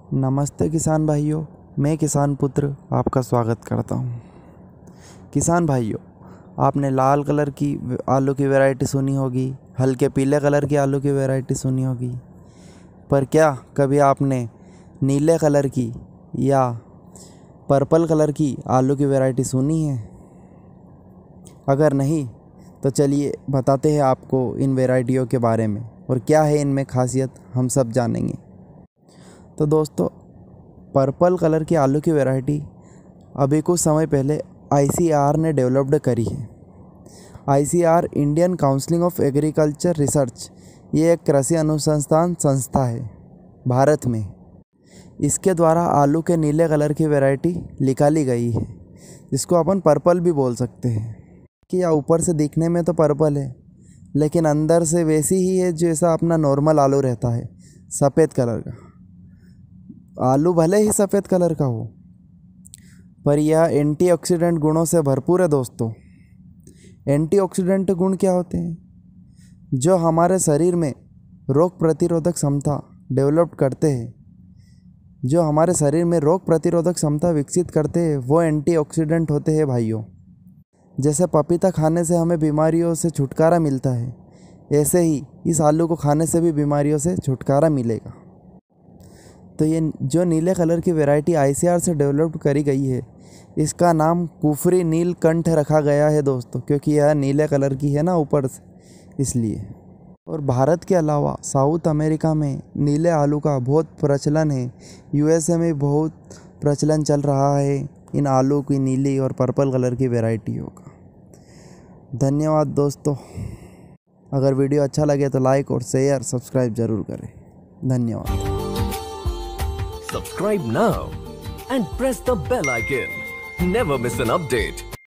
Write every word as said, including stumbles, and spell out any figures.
नमस्ते किसान भाइयों, मैं किसान पुत्र आपका स्वागत करता हूँ। किसान भाइयों, आपने लाल कलर की आलू की वैरायटी सुनी होगी, हल्के पीले कलर की आलू की वैरायटी सुनी होगी, पर क्या कभी आपने नीले कलर की या पर्पल कलर की आलू की वैरायटी सुनी है? अगर नहीं तो चलिए बताते हैं आपको इन वैरायटियों के बारे में और क्या है इनमें खासियत, हम सब जानेंगे। तो दोस्तों, पर्पल कलर की आलू की वैरायटी अभी कुछ समय पहले आई सी आर ने डेवलप्ड करी है। I C R Indian Council of Agriculture Research, ये एक कृषि अनुसंधान संस्था है भारत में। इसके द्वारा आलू के नीले कलर की वैरायटी निकाली गई है, जिसको अपन पर्पल भी बोल सकते हैं। कि या ऊपर से दिखने में तो पर्पल है, लेकिन अंदर से वैसी ही है जैसा अपना नॉर्मल आलू रहता है, सफ़ेद कलर का। आलू भले ही सफ़ेद कलर का हो, पर यह एंटीऑक्सीडेंट गुणों से भरपूर है। दोस्तों, एंटीऑक्सीडेंट गुण क्या होते हैं? जो हमारे शरीर में रोग प्रतिरोधक क्षमता डेवलप करते हैं, जो हमारे शरीर में रोग प्रतिरोधक क्षमता विकसित करते हैं, वो एंटीऑक्सीडेंट होते हैं भाइयों। जैसे पपीता खाने से हमें बीमारियों से छुटकारा मिलता है, ऐसे ही इस आलू को खाने से भी बीमारियों से छुटकारा मिलेगा। तो ये जो नीले कलर की वैरायटी आई सी आर से डेवलप करी गई है, इसका नाम कुफरी नीलकंठ रखा गया है दोस्तों, क्योंकि यह नीले कलर की है ना ऊपर से, इसलिए। और भारत के अलावा साउथ अमेरिका में नीले आलू का बहुत प्रचलन है। यू एस ए में बहुत प्रचलन चल रहा है इन आलू की नीली और पर्पल कलर की वैरायटियों का। धन्यवाद दोस्तों। अगर वीडियो अच्छा लगे तो लाइक और शेयर सब्सक्राइब जरूर करें। धन्यवाद। Subscribe now and press the bell icon. Never miss an update.